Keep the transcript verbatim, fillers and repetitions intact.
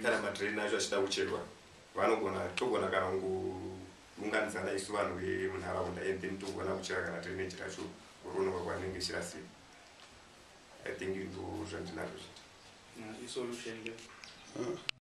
kana matrain acho achida kucherwa vanogona togona kana kungounganidzana isu vanhu vemunharaunda and then togona kuchera kana drainage racho kuroneka kwanenge chirasika. I think ndo zvandinazvo. Solution.